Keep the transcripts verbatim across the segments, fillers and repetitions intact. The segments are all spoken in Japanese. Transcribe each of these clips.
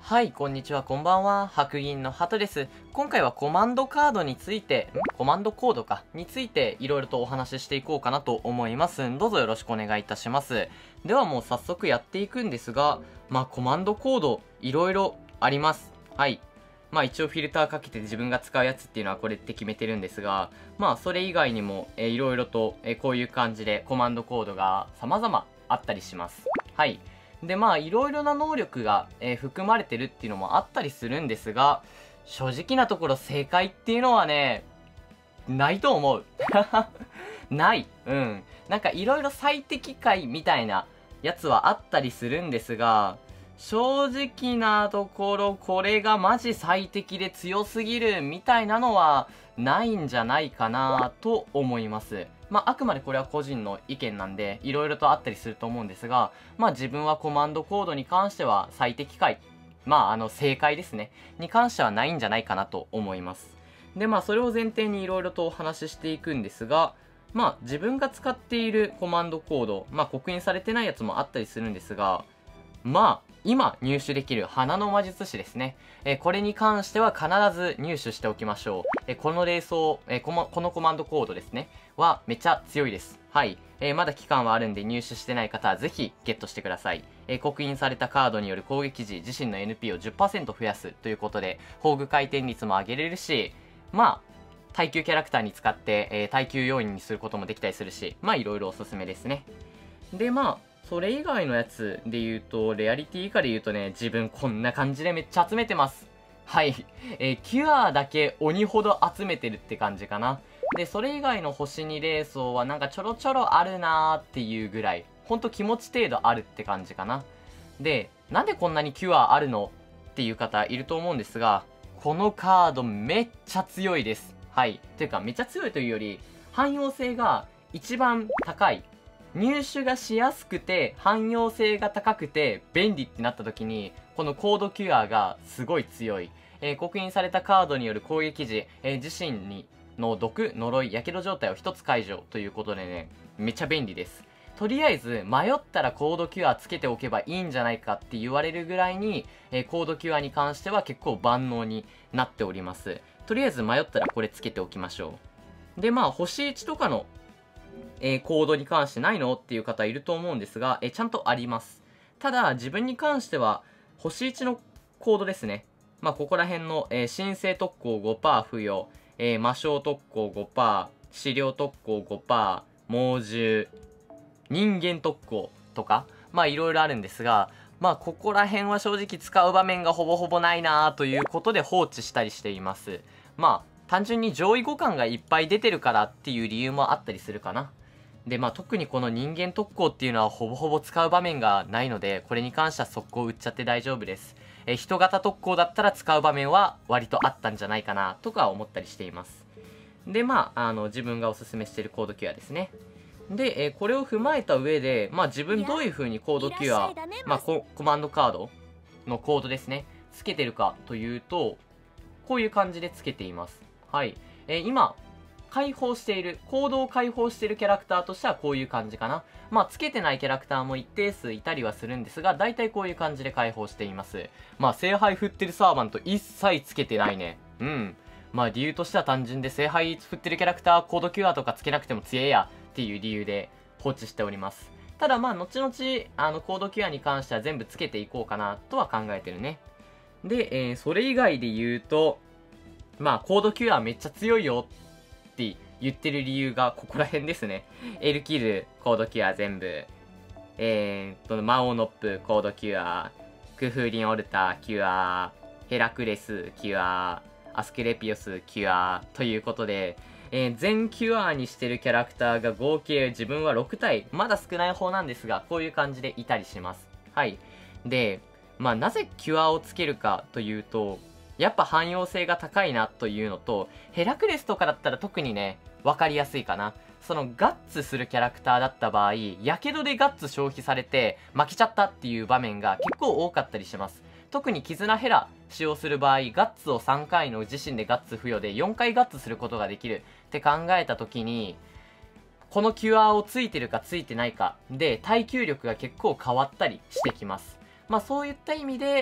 はい、こんにちは、こんばんは。白銀の鳩です。今回はコマンドカードについて、んコマンドコードか、についていろいろとお話ししていこうかなと思います。どうぞよろしくお願いいたします。ではもう早速やっていくんですが、まあコマンドコード、いろいろあります。はい。まあ一応フィルターかけて自分が使うやつっていうのはこれって決めてるんですが、まあそれ以外にも、えー、いろいろと、えー、こういう感じでコマンドコードが様々あったりします。はい。でまあいろいろな能力が、えー含まれてるっていうのもあったりするんですが、正直なところ正解っていうのはね、ないと思う。ない。うん。なんかいろいろ最適解みたいなやつはあったりするんですが、正直なところこれがマジ最適で強すぎるみたいなのはないんじゃないかなと思います。まあ、あくまでこれは個人の意見なんで、いろいろとあったりすると思うんですが、まあ自分はコマンドコードに関しては最適解、まああの正解ですね、に関してはないんじゃないかなと思います。でまあそれを前提にいろいろとお話ししていくんですが、まあ自分が使っているコマンドコード、まあ刻印されてないやつもあったりするんですが、まあ今入手できる花の魔術師ですね。えーこれに関しては必ず入手しておきましょう。えーこの霊装、えーこの、このコマンドコードですね。はめちゃ強いです。はい。えーまだ期間はあるんで入手してない方はぜひゲットしてください。えー刻印されたカードによる攻撃時、自身の エヌピー を じゅっパーセント 増やすということで、宝具回転率も上げれるし、まあ、耐久キャラクターに使って、えー耐久要因にすることもできたりするし、まあいろいろおすすめですね。で、まあ、それ以外のやつで言うと、レアリティ以下で言うとね、自分こんな感じでめっちゃ集めてます。はい。えーキュアだけ鬼ほど集めてるって感じかな。で、それ以外の星に霊装はなんかちょろちょろあるなーっていうぐらい、ほんと気持ち程度あるって感じかな。で、なんでこんなにキュアあるのっていう方いると思うんですが、このカードめっちゃ強いです。はい。というか、めっちゃ強いというより、汎用性が一番高い。入手がしやすくて汎用性が高くて便利ってなった時に、このコードキュアがすごい強い。えー刻印されたカードによる攻撃時、えー自身にの毒、呪い、やけど状態を一つ解除ということでね、めっちゃ便利です。とりあえず迷ったらコードキュアつけておけばいいんじゃないかって言われるぐらいに、えーコードキュアに関しては結構万能になっております。とりあえず迷ったらこれつけておきましょう。でまあ星いちとかのえーコードに関してないのっていう方いると思うんですが、えーちゃんとあります。ただ、自分に関しては、星いちのコードですね。まあ、ここら辺の、えー神聖特攻 ごパーセント 付与、えー魔性特攻 ごパーセント、資料特攻 ごパーセント、猛獣、人間特攻とか、まあ、いろいろあるんですが、まあ、ここら辺は正直使う場面がほぼほぼないなーということで放置したりしています。まあ、単純に上位互換がいっぱい出てるからっていう理由もあったりするかな。でまあ特にこの人間特攻っていうのはほぼほぼ使う場面がないので、これに関しては速攻売っちゃって大丈夫です。え人型特攻だったら使う場面は割とあったんじゃないかなとか思ったりしています。でまああの自分がおすすめしているコードキュアですね。で、えーこれを踏まえた上で、まあ自分どういう風にコードキュア、まあココマンドカードのコードですね、つけてるかというと、こういう感じでつけています。はい。えー今、解放している、行動を解放しているキャラクターとしてはこういう感じかな。まあ、つけてないキャラクターも一定数いたりはするんですが、大体こういう感じで解放しています。まあ、聖杯振ってるサーバント一切つけてないね。うん。まあ、理由としては単純で、聖杯振ってるキャラクター、コードキュアとかつけなくても強えやっていう理由で放置しております。ただまあ、後々、あの、コードキュアに関しては全部つけていこうかなとは考えてるね。で、えー、それ以外で言うと、まあ、コードキュアめっちゃ強いよって言ってる理由がここら辺ですね。エルキル、コードキュア全部。えーと、魔王ノップ、コードキュア。クフーリンオルタ、キュア。ヘラクレス、キュア。アスクレピオス、キュア。ということで、えー全キュアにしてるキャラクターが合計自分はろく体。まだ少ない方なんですが、こういう感じでいたりします。はい。で、まあなぜキュアをつけるかというと、やっぱ汎用性が高いなというのと、ヘラクレスとかだったら特にね、わかりやすいかな。そのガッツするキャラクターだった場合、やけどでガッツ消費されて負けちゃったっていう場面が結構多かったりします。特に絆ヘラ使用する場合、ガッツをさんかいの自身でガッツ付与でよんかいガッツすることができるって考えた時に、このキュアをついてるかついてないかで耐久力が結構変わったりしてきます。まあそういった意味で、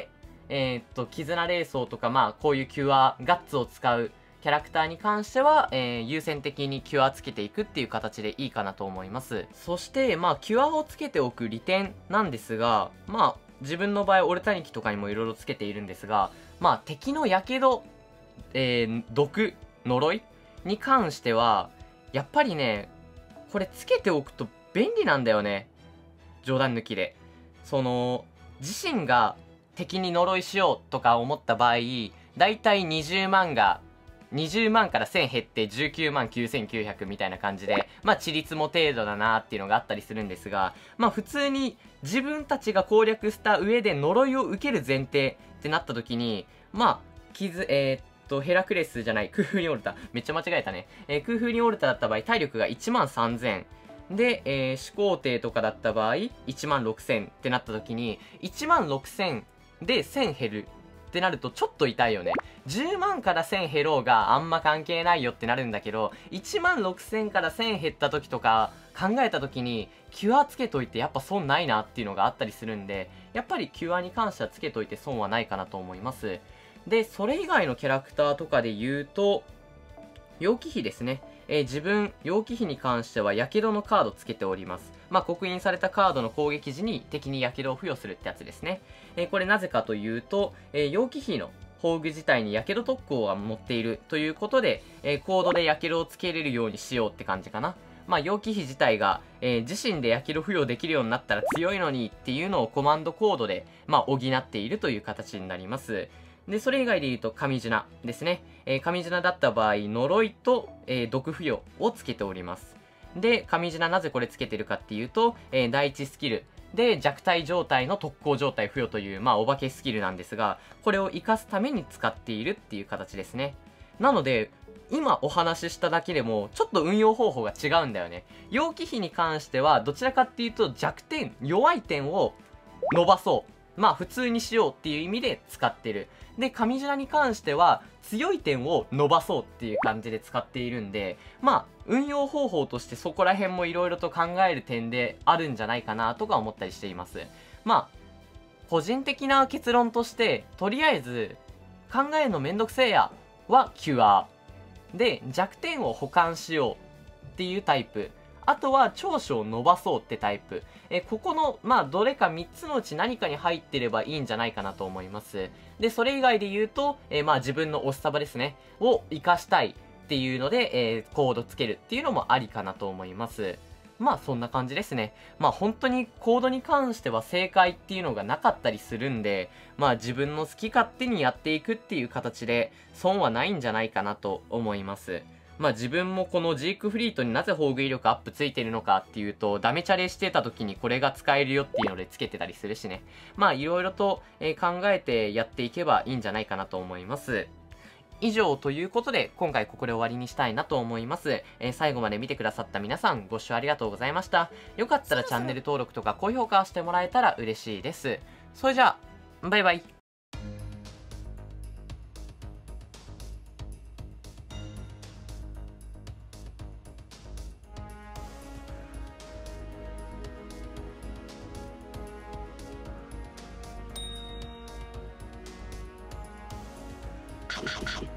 えー、っと、絆霊装とか、まあ、こういうキュア、ガッツを使うキャラクターに関しては、えー、優先的にキュアつけていくっていう形でいいかなと思います。そして、まあ、キュアをつけておく利点なんですが、まあ、自分の場合、オルタニキとかにもいろいろつけているんですが、まあ、敵の火傷、えー、毒、呪いに関しては、やっぱりね、これつけておくと便利なんだよね。冗談抜きで。その、自身が敵に呪いしようとか思った場合、だいたいにじゅうまんが、にじゅうまんからせん減ってじゅうきゅうまんきゅうせんきゅうひゃくみたいな感じで、まあ、ちりつも程度だなっていうのがあったりするんですが、まあ、普通に自分たちが攻略した上で呪いを受ける前提ってなった時に、まあ、傷、えー、っと、ヘラクレスじゃない、空風にオルタ。めっちゃ間違えたね。えー、空風にオルタだった場合、体力がいちまんさんぜん。で、えー、始皇帝とかだった場合、いちまんろくせんってなった時に、いちまんろくせんでせん減るってなるとちょっと痛いよね。じゅうまんからせん減ろうがあんま関係ないよってなるんだけど、いちまんろくせんからせん減った時とか考えた時に、キュアつけといてやっぱ損ないなっていうのがあったりするんで、やっぱりキュアに関してはつけといて損はないかなと思います。で、それ以外のキャラクターとかで言うと、楊貴妃ですね。えー、自分、楊貴妃に関しては、やけどのカードつけております。まあ、刻印されたカードの攻撃時に敵にやけどを付与するってやつですね。えー、これなぜかというと、えー、楊貴妃の宝具自体にやけど特攻が持っているということで、えー、コードでやけどをつけれるようにしようって感じかな。まあ、楊貴妃自体が、えー、自身でやけど付与できるようになったら強いのにっていうのをコマンドコードで、まあ、補っているという形になります。で、それ以外で言うと、神綱ですね。えー、神綱だった場合、呪いと、えー、毒付与をつけております。で、神綱なぜこれつけてるかっていうと、えー、第一スキルで弱体状態の特攻状態付与という、まあ、お化けスキルなんですが、これを活かすために使っているっていう形ですね。なので、今お話ししただけでも、ちょっと運用方法が違うんだよね。楊貴妃に関しては、どちらかっていうと弱点、弱い点を伸ばそう。まあ普通にしようっていう意味で使ってる。で、神綱に関しては強い点を伸ばそうっていう感じで使っているんで、まあ運用方法としてそこら辺も色々と考える点であるんじゃないかなとか思ったりしています。まあ、個人的な結論として、とりあえず考えるのめんどくせえやはキュア。で、弱点を補完しようっていうタイプ。あとは長所を伸ばそうってタイプ。え、ここの、まあ、どれかみっつのうち何かに入ってればいいんじゃないかなと思います。で、それ以外で言うと、えー、まあ、自分のオスサバですね。を活かしたいっていうので、えー、コードつけるっていうのもありかなと思います。まあ、そんな感じですね。まあ、本当にコードに関しては正解っていうのがなかったりするんで、まあ、自分の好き勝手にやっていくっていう形で、損はないんじゃないかなと思います。まあ自分もこのジークフリートになぜ宝具威力アップついてるのかっていうと、ダメチャレしてた時にこれが使えるよっていうのでつけてたりするしね。まあいろいろと、えー、考えてやっていけばいいんじゃないかなと思います。以上ということで、今回ここで終わりにしたいなと思います。えー、最後まで見てくださった皆さん、ご視聴ありがとうございました。よかったらチャンネル登録とか高評価してもらえたら嬉しいです。それじゃあ、バイバイ。 はいはいはい。